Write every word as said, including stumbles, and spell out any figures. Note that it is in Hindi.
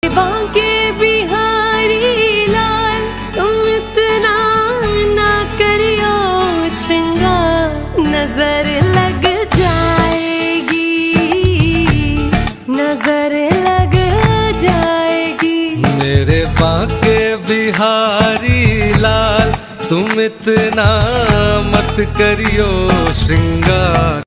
बांके बिहारी लाल तुम इतना ना करियो श्रृंगार, नजर लग जाएगी, नजर लग जाएगी। मेरे बांके बिहारी लाल तुम इतना मत करियो श्रृंगार।